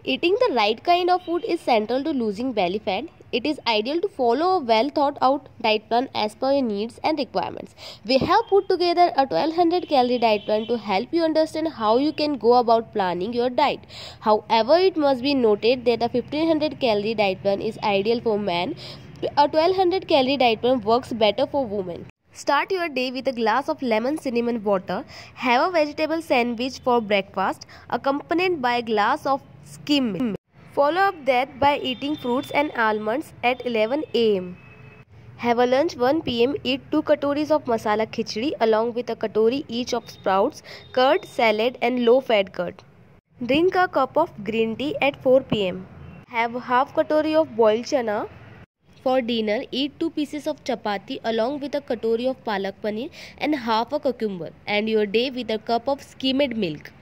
Eating the right kind of food is central to losing belly fat. It is ideal to follow a well thought out diet plan as per your needs and requirements. We have put together a 1200 calorie diet plan to help you understand how you can go about planning your diet. However, it must be noted that a 1500 calorie diet plan is ideal for men. A 1200 calorie diet plan works better for women. Start your day with a glass of lemon cinnamon water. Have a vegetable sandwich for breakfast, accompanied by a glass of skim milk. Follow up that by eating fruits and almonds at 11 am. Have a lunch 1 pm. Eat 2 katoris of masala khichdi along with a katori each of sprouts, curd, salad and low-fat curd. Drink a cup of green tea at 4 pm. Have half katori of boiled chana. For dinner, eat 2 pieces of chapati along with a katori of palak paneer and half a cucumber. End your day with a cup of skimmed milk.